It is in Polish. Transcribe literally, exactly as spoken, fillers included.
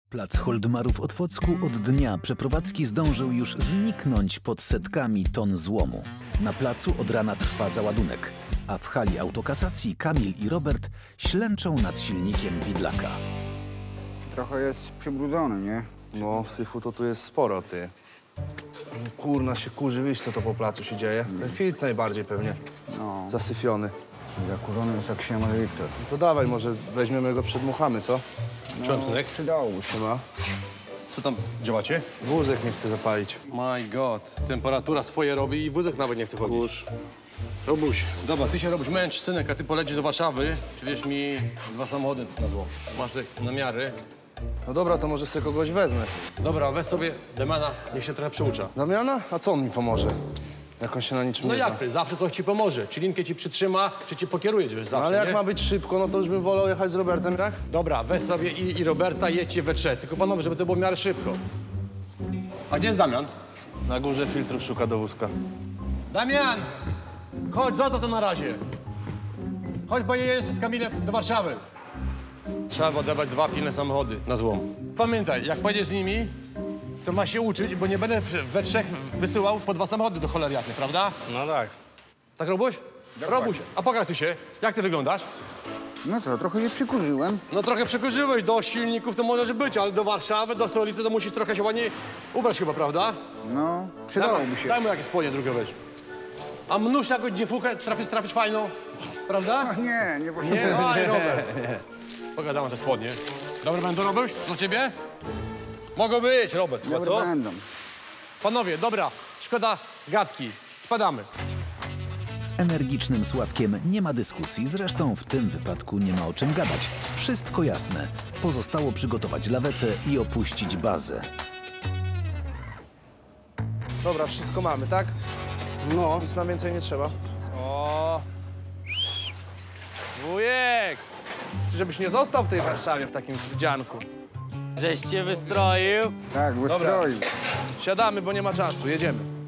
Plac Holdmarów Otwocku od dnia przeprowadzki zdążył już zniknąć pod setkami ton złomu. Na placu od rana trwa załadunek, a w hali autokasacji Kamil i Robert ślęczą nad silnikiem widlaka. Trochę jest przybrudzony, nie? No, syfu to tu jest sporo, ty. Kurna się kurzy, wiesz co to po placu się dzieje? Ten filtr najbardziej pewnie No. zasyfiony. Zakurzony jest jak się ma Wiktor. No to dawaj, może weźmiemy go, przedmuchamy, co? Czołem, synek? Przydałoby się. Chyba. Co tam działacie? Wózek nie chce zapalić. My God, temperatura swoje robi i wózek nawet nie chce chodzić. Kurz. Robuś, dobra, ty się Robuś męcz, synek, a ty polecisz do Warszawy, przywieź mi dwa samochody na zło. Masz tutaj namiary. No dobra, to może sobie kogoś wezmę. Dobra, weź sobie Demana, niech się trochę przyucza. Damiana? A co on mi pomoże? Jak on się na niczym No nie jak zna? ty, zawsze coś ci pomoże. Czy linkę ci przytrzyma, czy ci pokieruje, wiesz, No zawsze, ale jak nie? ma być szybko, no to już bym wolał jechać z Robertem, tak? Dobra, weź sobie i, i Roberta, jedźcie we trzech. Tylko panowie, żeby to było w miarę szybko. A gdzie jest Damian? Na górze filtrów szuka do wózka. Damian! Chodź, zostaw to na razie. Chodź, bo ja jestem z Kamilem do Warszawy. Trzeba odebrać dwa pilne samochody na złom. Pamiętaj, jak pojedziesz z nimi, to masz się uczyć, bo nie będę we trzech wysyłał po dwa samochody do cholery jasnej, prawda? No tak. Tak, Robuś? Robuś, a pokaż ty się. Jak ty wyglądasz? No co, trochę je przykurzyłem. No trochę przekurzyłeś, do silników to możesz być, ale do Warszawy, do stolicy to musisz trochę się ładnie ubrać chyba, prawda? No, Daj, przydałoby się. daj mu jakieś spodnie drugie weź. A mnóż jakąś dziewuchę trafisz, trafisz fajną, prawda? Ach, nie, nie potrzebuję. Nie, aj, Robert. Pogadamy te spodnie. Dobre będą robić dla ciebie? Mogą być, Robert, chyba, Dobre co? będą. Panowie, dobra, szkoda gadki. Spadamy. Z energicznym Sławkiem nie ma dyskusji, zresztą w tym wypadku nie ma o czym gadać. Wszystko jasne. Pozostało przygotować lawetę i opuścić bazę. Dobra, wszystko mamy, tak? No. Nic nam więcej nie trzeba. O! Wujek! Ty żebyś nie został w tej Warszawie w takim wdzianku. Żeś się wystroił? Tak, wystroił. Siadamy, bo nie ma czasu, jedziemy.